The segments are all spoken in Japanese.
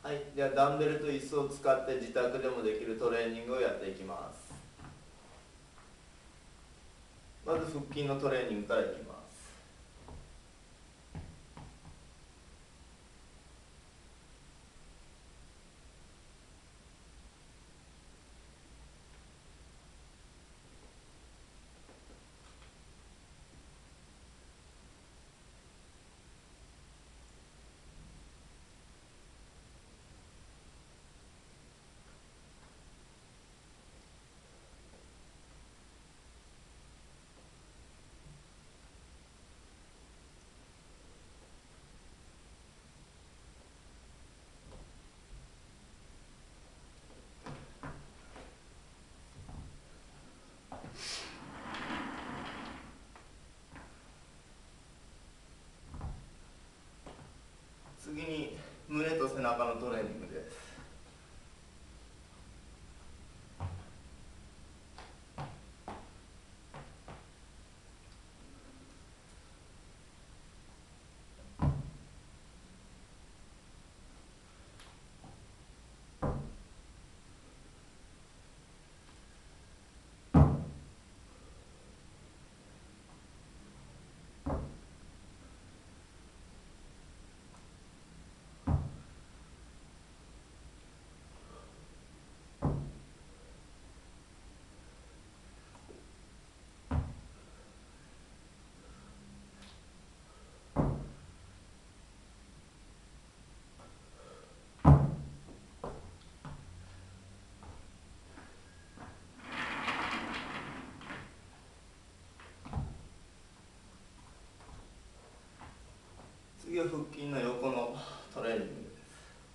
はい、ではダンベルと椅子を使って自宅でもできるトレーニングをやっていきます。まず腹筋のトレーニングからいきます。次に胸と背中のトレーニングです。次は腹筋の横のトレーニングです。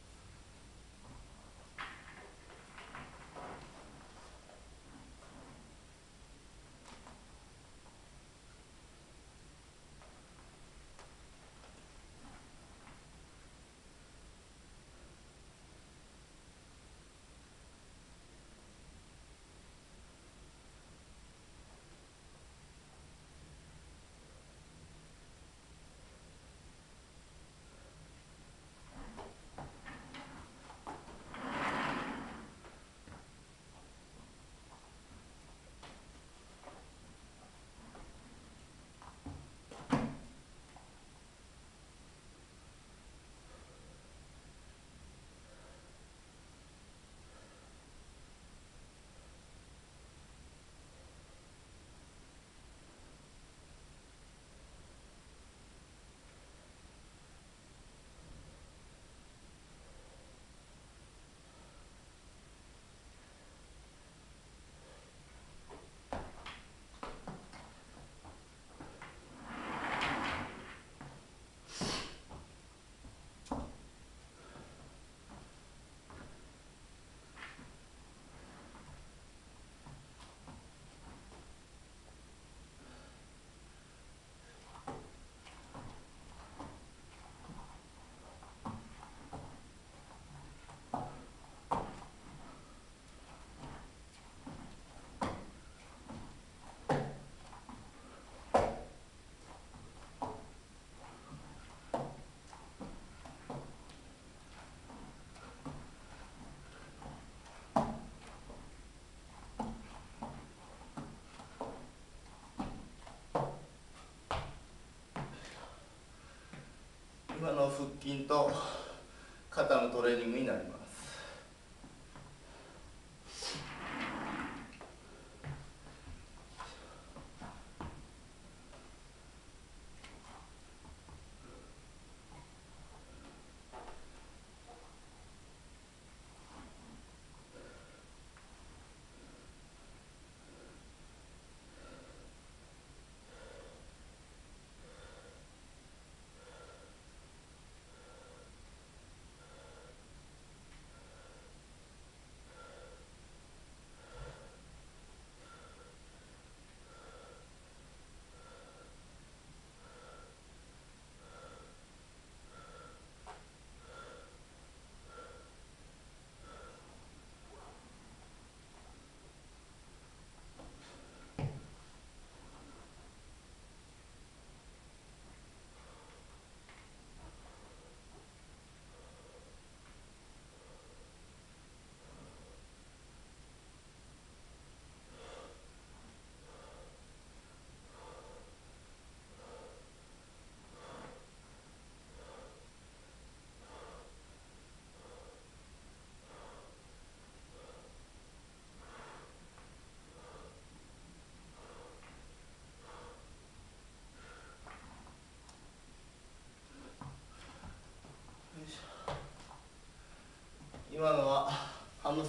今の腹筋と肩のトレーニングになります。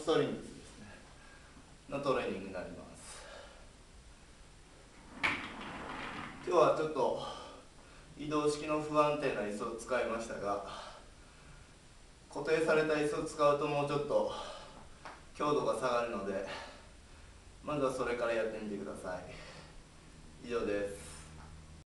トリングスですねのトレーニングになります。今日はちょっと移動式の不安定な椅子を使いましたが、固定された椅子を使うともうちょっと強度が下がるので、まずはそれからやってみてください。以上です。